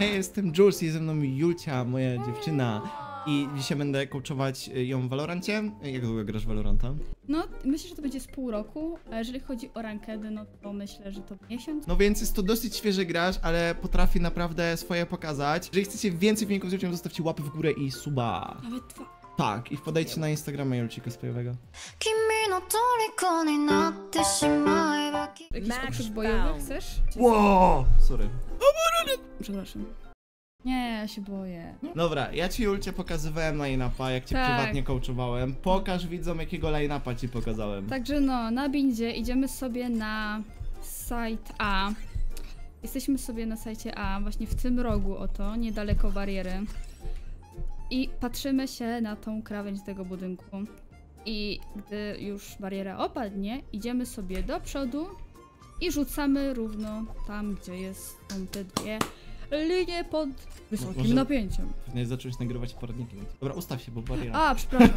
Hej, jestem Jules i ze mną Julcia, moja dziewczyna. I dzisiaj będę coachować ją w Valorancie. Jak długo grasz w Valoranta? No, myślę, że to będzie z pół roku, a jeżeli chodzi o rankedy, no to myślę, że to miesiąc. No więc jest to dosyć świeży gracz, ale potrafi naprawdę swoje pokazać. Jeżeli chcecie więcej filmików z Julcią, zostawcie łapy w górę i suba. Nawet 2. Tak, i wpadajcie na Instagrama Julci cosplayowego. Jakiś okrzyk bojowy chcesz? Wow! Sorry. Przepraszam. Nie, ja się boję. Dobra, ja ci Julcie pokazywałem line-upa, jak cię Tak. prywatnie coachowałem. Pokaż widzom, jakiego line-upa ci pokazałem. Także no, na bindzie idziemy sobie na site A. Jesteśmy sobie na sajcie A, właśnie w tym rogu oto, niedaleko bariery. I patrzymy się na tą krawędź tego budynku. I gdy już bariera opadnie, idziemy sobie do przodu i rzucamy równo tam, gdzie są te dwie linie pod wysokim Może- napięciem. Nie zacząłeś nagrywać poradniki. Dobra, ustaw się, bo bariera. A, przepraszam.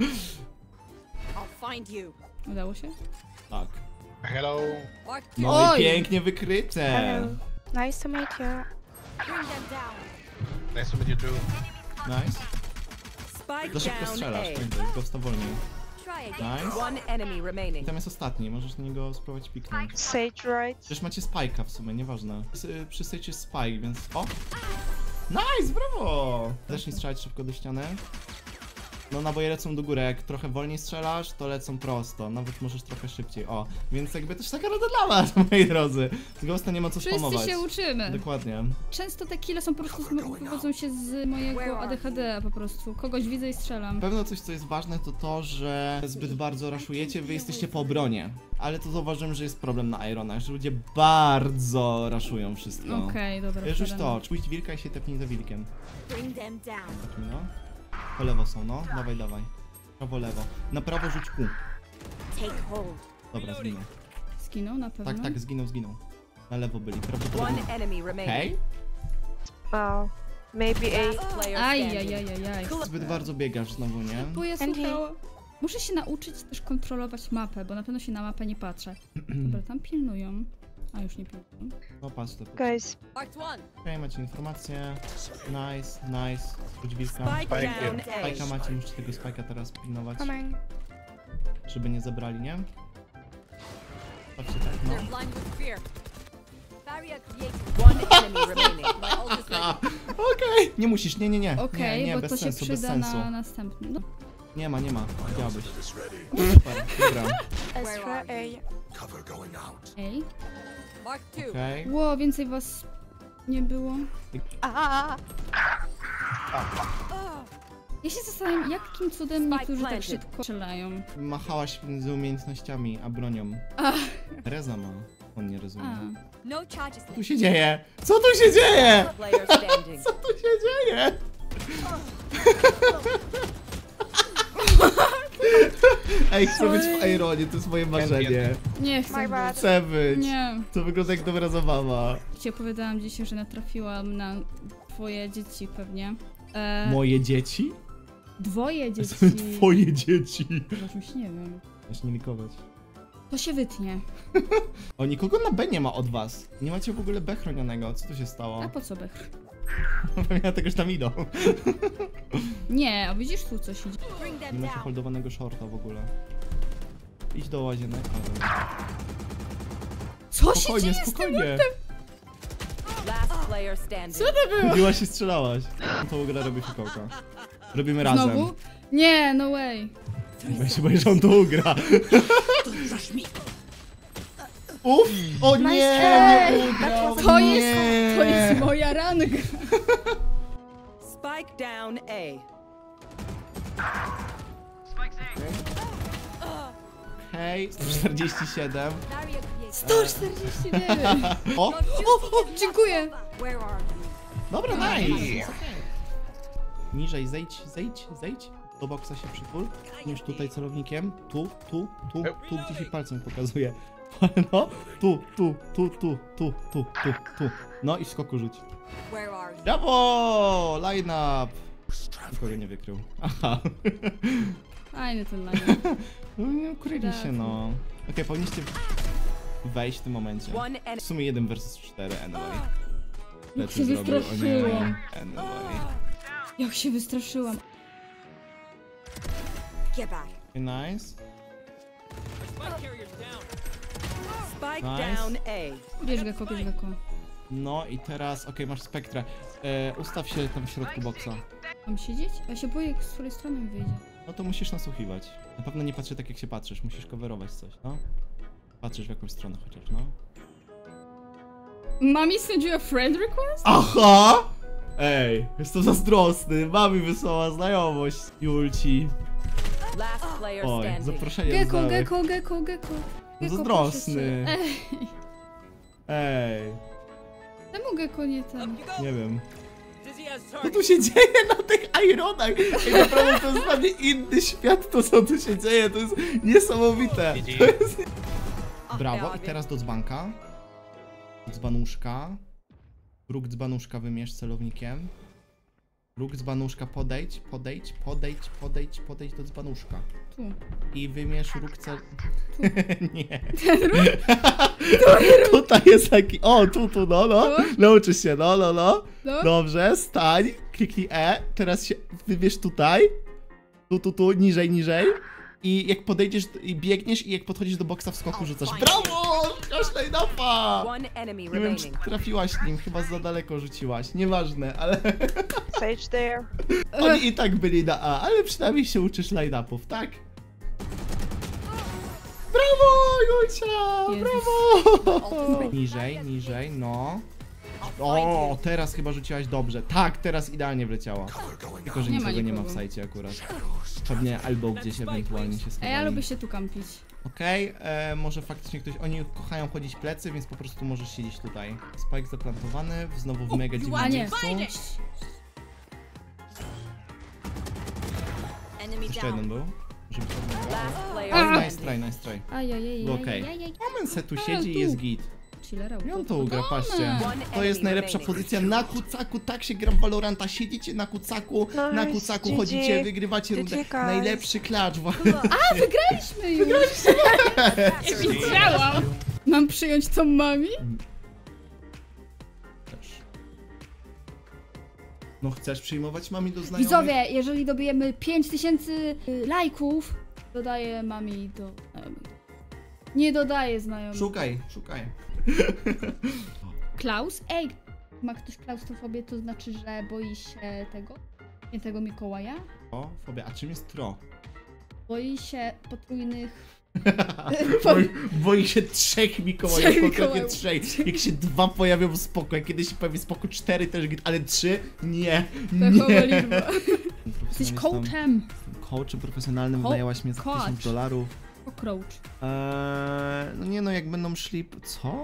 I'll find you. Udało się? Tak. Hello. Mark No Oj! i pięknie wykryte. Hello. Nice to meet you. bring them down. Nice to meet you too. Nice. Spike Za szybko down strzelasz, A. pamiętaj, tylko wsta wolniej. Try again. Nice. One enemy I remaining. tam jest ostatni, możesz na niego spróbować piknąć. Sage right. Przecież macie spajka w sumie, nieważne. Przy stage jest spike, więc... O! Nice, brawo! Zacznij strzelać szybko do ściany. No naboje lecą do góry, jak trochę wolniej strzelasz, to lecą prosto. Nawet możesz trochę szybciej, o. Więc jakby też taka rada dla was, moi drodzy. Z Ghosta nie ma co Wszyscy spamować. się uczymy. Dokładnie. Często te kille są po prostu wywodzą się z mojego ADHD po prostu. Kogoś widzę i strzelam. Na pewno coś, co jest ważne, to to, że zbyt bardzo raszujecie, wy jesteście po obronie. Ale to zauważyłem, że jest problem na Ironach, że ludzie bardzo raszują wszystko. Okej, dobra. Wiesz już wkładam. to, pójdź wilka i się tepnij za wilkiem. Bring them down. Taki no. Po lewo są, no. Dawaj, dawaj. Prawo, lewo. Na prawo rzuć kół. Take hold. Dobra, zginął. Skinął na pewno. Tak, tak, zginął. Na lewo byli, prawo One byli. enemy remaining. Okej? Wow. Maybe Last A. player Aj, standing. aj, aj, aj. Zbyt bardzo biegasz znowu, nie? Bo ja Andy. słuchałam. Muszę się nauczyć też kontrolować mapę, bo na pewno się na mapę nie patrzę. Dobra, tam pilnują. A już nie pilnują. No patrz to. Guys, Marked one. Okej, macie informację. Nice, nice. Rzuć wilka. Spike Spike down here. A. Spajka macie, musicie tego spajka teraz pilnować, coming. żeby nie zabrali, nie? Patrzcie tak, no. They're blind with fear. Barrier created. One enemy remaining. My ult is ready. Okej, nie musisz, nie. Okej, nie, bo bez to się sensu, bez przyda sensu. na następny. No. Nie ma, widziałabyś. Super, dobra. Astra A. Ej. Mark two. Okej. Ło, więcej was nie było. Ah. Ja się zastanawiam, jakim cudem Spike niektórzy tak planted. szybko strzelają. Machałaś między umiejętnościami a bronią. Ach. Reza ma. On nie A. rozumie. No charges Co left. tu się dzieje? Co tu się dzieje? Player standing. Co tu się dzieje? Ej, chcę być w Ironie, to jest moje marzenie. Nie chcę My być. bad. Chcę być. Nie. To wygląda jak dobra zabawa. Ci opowiadałam dzisiaj, że natrafiłam na twoje dzieci pewnie. Moje dzieci? Dwoje dzieci. Twoje dzieci. Już nie wiem. Masz nie likować. To się wytnie. O, nikogo na B nie ma od was. Nie macie w ogóle B chronionego. Co tu się stało? A po co bechr? Pewnie tegoś tam idą. Nie, a widzisz tu coś idzie. Bring Nie them macie down. holdowanego shorta w ogóle. Idź do łazienek. Co się Spokojnie, dzieje z tym? spokojnie. Last player standing. Co to było? Chodziłaś i strzelałaś. To w ogóle robię fikołka. Robimy razem. Znowu? Nie, no way. Ja się boję, że on to ugra. Uff! O nie! Nie ugrał! To nie. jest moja ranga. Spike down A. Hej, 147. Barrier created. 149. O! O, dziękuję. Where are you? Dobra, nice! Niżej, zejdź. Do boksa się przytul. Już tutaj celownikiem. Tu, gdzie się palcem pokazuje. No, tu. No i w skoku rzuć. Where are you? Brawo! Line up! Nikogo nie wykrył. Aha. Fajny ten line. No nie ukryli się, no. Okej, powinniście wejść w tym momencie. One W enemy. sumie 1 versus 4 anyway. Plecy się zrobił, o nie. wystraszyłam. Anyway. Jak się wystraszyłam. Get back. Nice. Spike Nice. down A. Bierz Gecko, bierz Gecko. No i teraz, okej, masz spektrę. Ustaw się tam w środku boksa. Mam siedzieć? Ja się boję, z której strony mi wyjdzie. No to musisz nasłuchiwać. Na pewno nie patrzę tak jak się patrzysz, musisz coverować coś, no. Patrzysz w jakąś stronę chociaż, no. Mami send you a friend request? Aha! Ej, jestem zazdrosny, mami wysłała znajomość, Julci. Last player Oj, standing. zaproszenie Gecko, oddałem. Gecko, Gecko, Gecko. Gecko, Zazdrosny. proszę cię. Ej, Ej, czemu Gecko nie ten? nie wiem. Co tu się dzieje na tych ironach? Ej, naprawdę to jest dla mnie inny świat, to co tu się dzieje, to jest niesamowite. To jest... Brawo, i teraz do dzbanka. Dzbanuszka. Róg dzbanuszka wymierz celownikiem. Róg dzbanuszka podejdź do dzbanuszka. Tu. I wymierz róg cel... Tu. Nie. Tutaj jest taki... O, tu, no. Tu? Nauczysz się, no. No. Dobrze, stań, kliknij E, teraz się wybierz tutaj. Tu, niżej. I jak podejdziesz i biegniesz i jak podchodzisz do boksa w skoku rzucasz. Brawo! Każdej napa! One enemy Nie wiem, czy remaining. trafiłaś nim, chyba za daleko rzuciłaś. Nieważne, ale Sage there. oni i tak byli na A, ale przynajmniej się uczysz line-upów, tak? Brawo, Julcia! Jezus. Brawo! Niżej, no. O, teraz chyba rzuciłaś dobrze. Tak, teraz idealnie wleciała. Tylko, że Nie ma nikogo nie ma w nikogo. sajcie akurat. Pewnie albo gdzieś ewentualnie się Ej, ja schowali. lubię się tu kampić. Okej, może faktycznie ktoś... Oni kochają chodzić plecy, więc po prostu możesz siedzieć tutaj. Spike zaplantowany, znowu w mega A dziwnym nie. miejscu. Enemy Jeszcze jeden był. Żeby to było. Last player Oj, standing. nice try. Ajajaj. Okej. Moment se tu siedzi i tu. jest git. Chillera. I on to ugra, patrzcie. One To jest enemy najlepsza remaining. pozycja na kucaku, tak się gra w Valoranta. Siedzicie na kucaku, Nice, GG. chodzicie, wygrywacie rundę. GG, guys. Najlepszy klacz właśnie. Wygraliśmy już! Ja wiedziałam! Mam przyjąć tą mami? Też. No chcesz przyjmować mami do znajomych? Widzowie, jeżeli dobijemy 5000 lajków, dodaję mami do znajomych. Nie dodaję znajomych. Szukaj. Klaus? Ej! Ma ktoś klaustrofobię, to znaczy, że boi się tego? Świętego Mikołaja? O, fobia. A czym jest tro? Boi się potrójnych... Boi się trzech Mikołajów, Trzech konkretnie Mikołajów. trzech. Jak się dwa pojawią, spoko. Jak kiedyś się pojawi spoko, 4 też git, ale 3? Nie. Pechowa liczba. Jesteś Profesjonalistą- coachem. Coachem profesjonalnym, wynajęłaś mnie za coach. $1000. O coach. No nie no, jak będą szli... Co?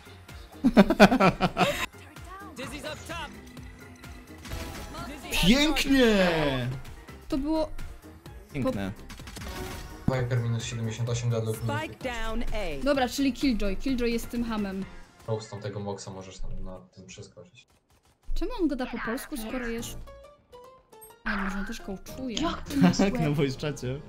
Pięknie! To było... Piękne. Viper minus 78 dla Spike down A. Dobra, czyli Killjoy. Killjoy jest tym hamem. Roast tego boxa możesz tam na tym przeskoczyć. Czemu on gada po polsku, skoro jest... A, może on też coachuje. Tak, na voice czacie.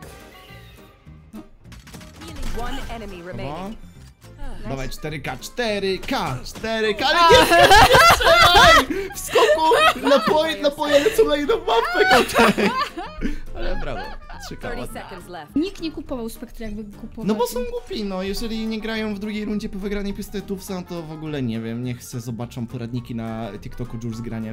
One enemy Dobra. remaining. Dawaj 4K, 4K, ale nie strzelaj! W skoku napoje lecą na jedną mapę, kotek! Ale brawo, 3K 30 ładnie. seconds left. Nikt nie kupował Spectre, jakby go kupował. No bo są głupi, no jeżeli nie grają w drugiej rundzie po wygranej pistoletów, no to w ogóle nie wiem, niech se zobaczą poradniki na TikToku Jules z graniem.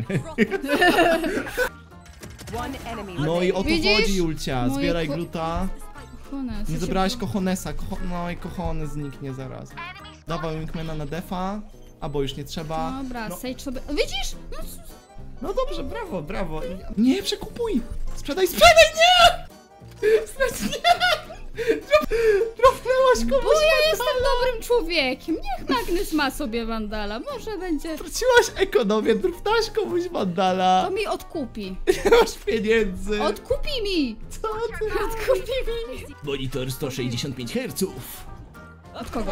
One enemy No i remaining. o to Widzisz? chodzi, Julcia, Moje zbieraj ko- gluta. Kochones, Nie ja się zebrałaś bo- Cochonesa, no i Cochones zniknie zaraz. Dawaj Wingmana na defa, albo już nie trzeba. Dobra, No. Sage sobie... O, widzisz? No, No dobrze, brawo. Nie, przekupuj! Sprzedaj, nie! Trofnęłaś komuś bo ja jestem dobrym człowiekiem. Niech Magnus ma sobie Wandala. Może będzie... Straciłaś ekonomię, trofnęłaś komuś To Wandala. mi odkupi. Nie masz pieniędzy. Odkupi mi! Co ty? Odkupi mi! Monitor 165 Hz. Od kogo?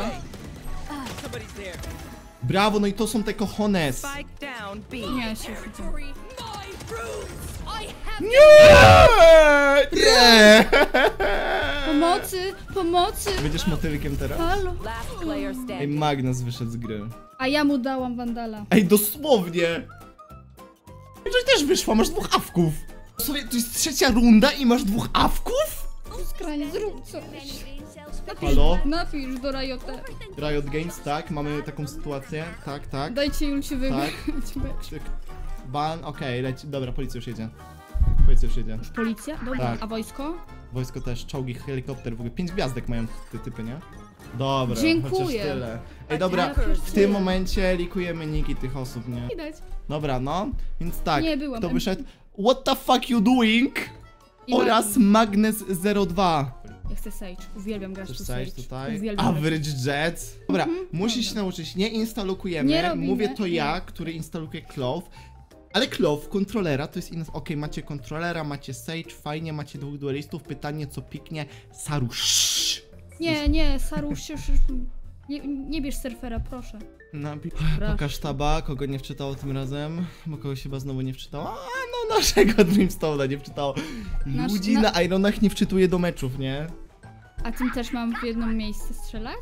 Brawo, no i to są te Cochones. Spike down B. Nie, się Nie! Nie! Pomocy! Pomocy! Będziesz motylkiem teraz? Halo? Last player Ej, standing. Magnus wyszedł z gry. A ja mu dałam wandala. Ej, dosłownie! Że też wyszła, masz 2 awków! Sobie, to jest 3. runda i masz 2 awków? Skranie, zrób coś. Halo? Napisz do Riota. Riot Games, tak, mamy taką sytuację. Tak, tak. Dajcie Julci wygrać. Ban, okej, leci. Dobra, policja już jedzie. Policja już jedzie. Policja? Dobra, Tak. a wojsko? Wojsko też, czołgi, helikopter, w ogóle 5 gwiazdek mają te typy, nie? Dobra, Dziękuję. chociaż tyle. Ej, dobra, w tym momencie likujemy niki tych osób, nie? Widać. Dobra, no, więc tak, Nie byłam. kto wyszedł? What the fuck you doing? I Oraz Magnes02. Ja chcę Sage. Uwielbiam grać Chcesz tu Sage Sage. tutaj? Uwielbiam Average Jet. Dobra, musisz się nauczyć, nie instalujemy. Nie robimy, Mówię to ja, nie. który instaluje Clove. Ale Clove, kontrolera, to jest inna... Okej, macie kontrolera, macie Sage, fajnie, macie 2 duelistów. Pytanie, co piknie? Sarusz. Nie, Sarusz, nie bierz surfera, proszę. Pokaż taba, kogo nie wczytało tym razem, bo kogoś chyba znowu nie wczytało. A no naszego Dreamstone'a nie wczytało. Ludzi na Ironach nie wczytuje do meczów, nie? A tym też mam w jedno miejsce strzelać?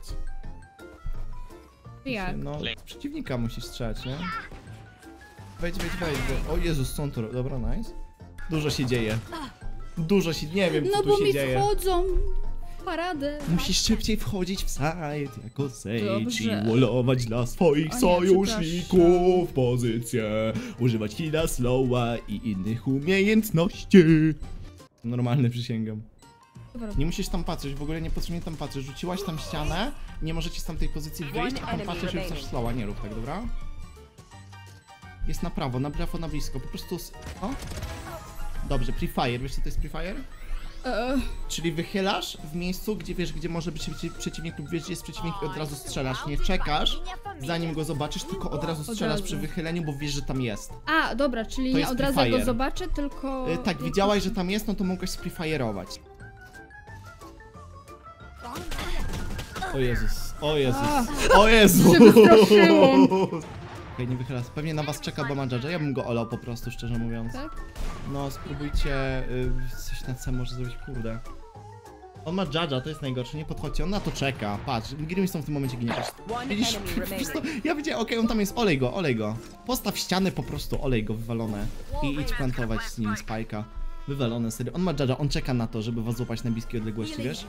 Jak? No, z przeciwnika musisz strzelać, nie? Wejdź. O Jezus, są to... Dobra, nice. Dużo się dzieje. Dużo się... Nie wiem, co No tu bo się mi dzieje. wchodzą w paradę. Musisz szybciej wchodzić w site jako Sage Dobrze. i wallować dla swoich O nie, sojuszników pozycję. Używać heala, slowa i innych umiejętności. Normalny, przysięgam. Dobra. Nie musisz tam patrzeć, w ogóle niepotrzebnie tam patrzeć. Rzuciłaś tam ścianę, nie możecie z tamtej pozycji wyjść, a tam patrzysz i rzucasz slowa. Nie rób tak, dobra? Jest na prawo, na blisko, po prostu... O. Dobrze, pre-fire, wiesz co to jest pre-fire? Czyli wychylasz w miejscu, gdzie wiesz, gdzie może być przeciwnik lub wiesz, gdzie jest przeciwnik i od razu strzelasz. Nie czekasz, zanim go zobaczysz, tylko od razu strzelasz przy wychyleniu, bo wiesz, że tam jest. A, dobra, czyli To nie jest od razu pre-fire. go zobaczę, tylko... Tak, widziałaś, że tam jest, no to mogłeś sprefire'ować. O Jezus, o Jezus, o Jezus! się wystraszyłam. Okej, nie wychyla. Pewnie na was czeka Bama Judge'a. Ja bym go olał po prostu, szczerze mówiąc. Tak? No, spróbujcie coś na C może zrobić, kurde. On ma Judge'a, to jest najgorsze, nie podchodźcie, on na to czeka. Patrz, Grimstone w tym momencie ginie. One Widzisz, enemy po prostu, remaining. ja wiedziałem, okej, on tam jest, olej go. Postaw ściany po prostu, olej go, wywalone. I idź plantować z nim Spike'a. Wywalone, serio. On ma Judge'a, on czeka na to, żeby was złapać na bliskiej odległości, wiesz?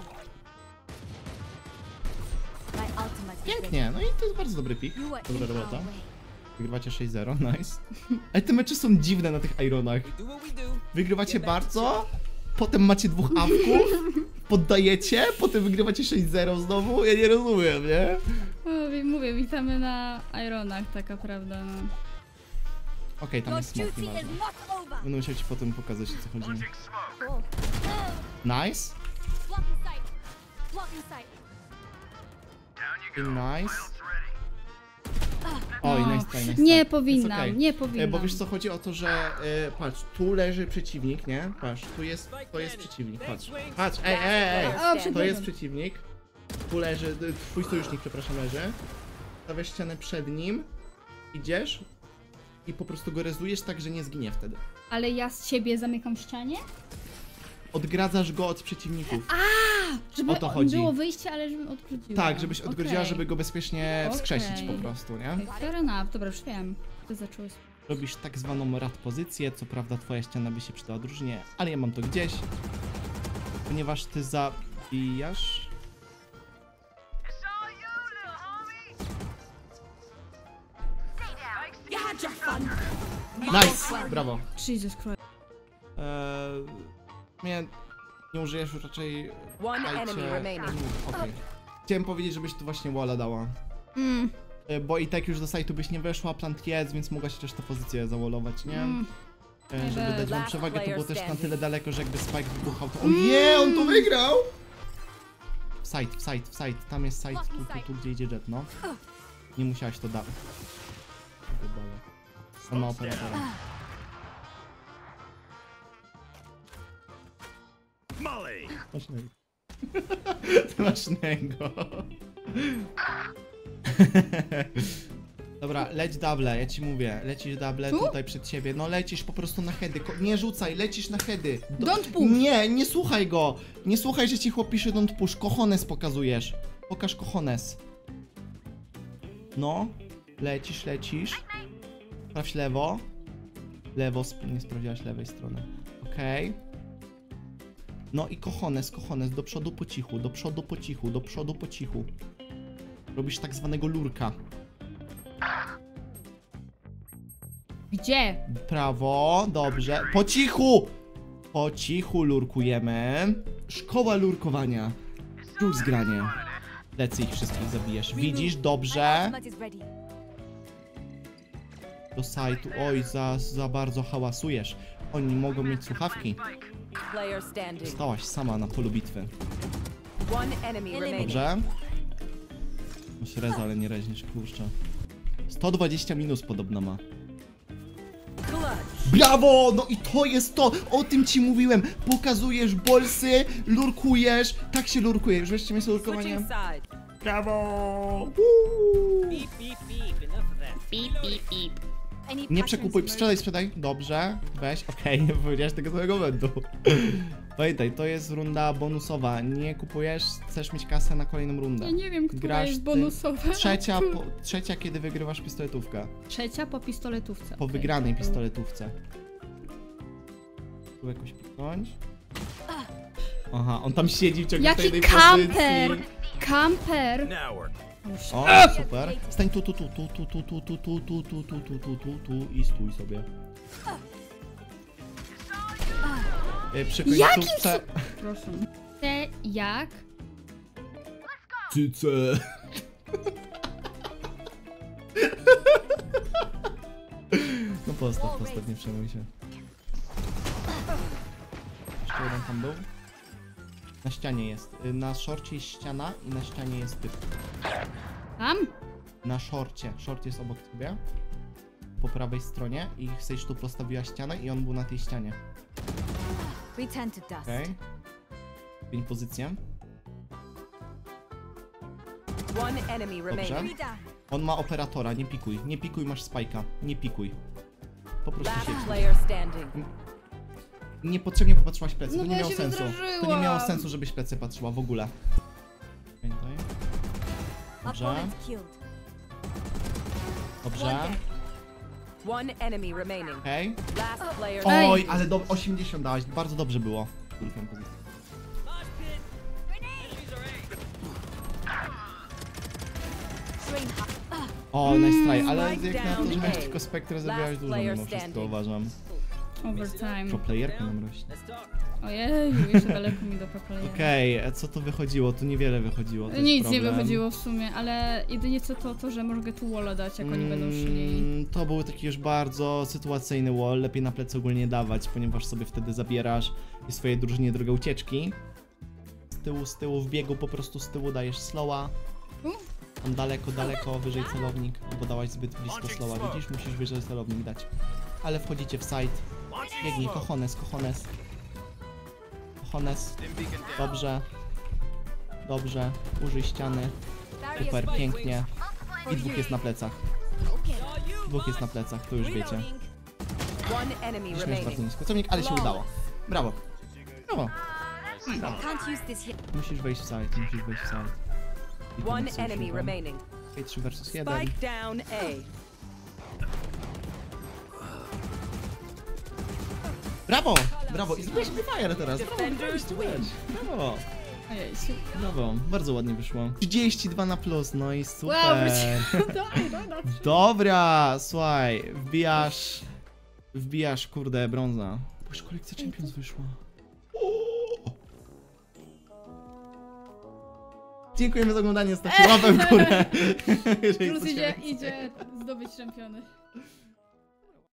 Pięknie, no i to jest bardzo dobry pick. Dobra robota. Wygrywacie 6-0, nice. Ale te mecze są dziwne na tych Ironach. Wygrywacie bardzo, potem macie 2 awków, poddajecie, potem wygrywacie 6-0 znowu. Ja nie rozumiem, nie? Mówię, witamy na Ironach, taka prawda, no. Okej, tam jest smoke, nieważne. Będę musiał ci potem pokazać, o co chodzi. Nice. I nice. Oj, No. nice. Nie Jest powinnam, okej. nie powinnam. Bo wiesz co, chodzi o to, że patrz, tu leży przeciwnik, nie? Patrz, to jest przeciwnik, patrz, ej, O, to przepraszam. jest przeciwnik, tu leży, twój sojusznik, przepraszam, leży, stawiasz ścianę przed nim, idziesz i po prostu go rezujesz tak, że nie zginie wtedy. Ale ja z ciebie zamykam ścianie? Odgradzasz go od przeciwników. Żeby O to chodzi. było wyjście, ale żebym odgrodziła. Tak, żebyś odgrodziła, Okej. żeby go bezpiecznie wskrzesić Okej. po prostu, nie? Fair enough, dobra, już wiem. Ty zacząłeś. Robisz tak zwaną rad pozycję, co prawda twoja ściana by się przydała drużynie, ale ja mam to gdzieś. Ponieważ ty zabijasz... Nice! Brawo. Jesus Christ. Nie użyjesz już raczej... One Dajcie- enemy remaining. Okej. Chciałem powiedzieć, żebyś tu właśnie walla dała. Bo i tak już do sajtu byś nie weszła, plant jest, więc mogłaś też tę pozycję zawallować, nie? Żeby dać wam Last przewagę, to player było też na standing. tyle daleko, że jakby Spike wybuchał, to... O nie, on to wygrał! W side, tam jest side, tu gdzie idzie Jet, no. Nie musiałaś to dać. On ma operatora. Masz nego. Ty masz nego. Dobra, leć double, ja ci mówię. Lecisz double Tu? tutaj przed siebie. No lecisz po prostu na heady. Nie rzucaj, lecisz na heady. Don't push. Nie, nie słuchaj go. Nie słuchaj, że ci chłop pisze don't push. Cojones pokazujesz. Pokaż cojones. No. Lecisz. Sprawdź lewo. Lewo, nie sprawdziłaś lewej strony. Okej. No i cojones. Do przodu po cichu. Robisz tak zwanego lurka. Gdzie? Prawo, dobrze. Po cichu lurkujemy. Szkoła lurkowania. Już zgranie. Lecę ich wszystkich zabijesz. Widzisz, dobrze. Ultimate is ready. Do sajtu. Oj, za bardzo hałasujesz. Oni mogą mieć słuchawki. Player standing. Stałaś sama na polu bitwy. One enemy remaining. Dobrze. Masz rez, ale nie reźniesz, kurczę. 120 minus podobno ma. Clutch. Brawo! No i to jest to! O tym ci mówiłem! Pokazujesz bolsy, lurkujesz, tak się lurkuje. Już wiecie, jest lurkowanie. Switching sides. Brawo! Any Nie patterns przekupuj, emerging? sprzedaj. Dobrze, weź, okej, nie powiedziałeś tego samego momentu. Pamiętaj, to jest runda bonusowa. Nie kupujesz, chcesz mieć kasę na kolejną rundę. Ja nie wiem, która Grasz jest ty- bonusowa. Trzecia, kiedy wygrywasz pistoletówkę. Trzecia po pistoletówce. Po okej. wygranej pistoletówce. Tu jakoś piknąć. Aha, on tam siedzi w ciągu Jaki tej kamper! pozycji. Kamper! O, super. Stań tu i stój sobie. Przy końcówce... Proszę. Te jak? Cyce. No postaw, nie przejmuj się. Jeszcze jeden tam był. Na ścianie jest. Na szorcie jest ściana i na ścianie jest typ. Tam? Na szorcie. Szort jest obok ciebie. Po prawej stronie i chcesz tu postawiła ścianę i on był na tej ścianie. Return to dust. Okej. Zmień pozycję. One enemy remaining. On ma operatora, nie pikuj. Nie pikuj, masz spajka. Nie pikuj. Po prostu Last siedź. player standing. Niepotrzebnie popatrzyłaś plecy, No to bo nie ja miało się sensu. To nie wystraszyłam. miało sensu, żebyś plecy patrzyła w ogóle. Pamiętaj. Dobrze, Opponent killed. dobrze. One enemy remaining. Okej. Last player Ej. Oj, ale 80 dałaś, bardzo dobrze było. Ulfiam pozycję. Train hard. O, nice try, ale Spike jak na to, że down miałeś A. tylko spektry, Last zabiłaś dużo player mimo wszystko, standing. uważam. Overtime. Pro playerka nam rośnie. Ojeju, jeszcze daleko mi do pokolenia. Okej, co to wychodziło? Tu niewiele wychodziło, to jest Nic problem. nie wychodziło w sumie, ale jedynie co to, że mogę tu walla dać, jak oni będą szli. To był taki już bardzo sytuacyjny wall, lepiej na plecy ogólnie dawać, ponieważ sobie wtedy zabierasz i swojej drużynie drogę ucieczki. Z tyłu w biegu po prostu z tyłu dajesz slowa. Tam daleko, wyżej celownik, bo dałaś zbyt blisko slowa, widzisz? Musisz wyżej celownik dać. Ale wchodzicie w site. Biegnij, cojones. Dobrze, użyj ściany. Super, pięknie. I dwóch jest na plecach. To już wiecie. One enemy Widzisz, miałeś bardzo remaining. nisko celownik, ale się udało. Brawo. Can't use this yet. Musisz wejść w site. I to One nic enemy używam. remaining. 3 versus 1. Spike down A. Brawo, i zrobiłeś fire teraz. Defenders win. Brawo. Ojejsiu. Brawo, bardzo ładnie wyszło. 32 na plus, no i super. Wow, wróciłam. Dobra, słuchaj, wbijasz, kurde, brąza. Bo już kolekcja Champions wyszła. Dziękujemy za oglądanie, stawcie łapę w górę. Jeżeli Plus coś idzie więcej. zdobyć czempiony.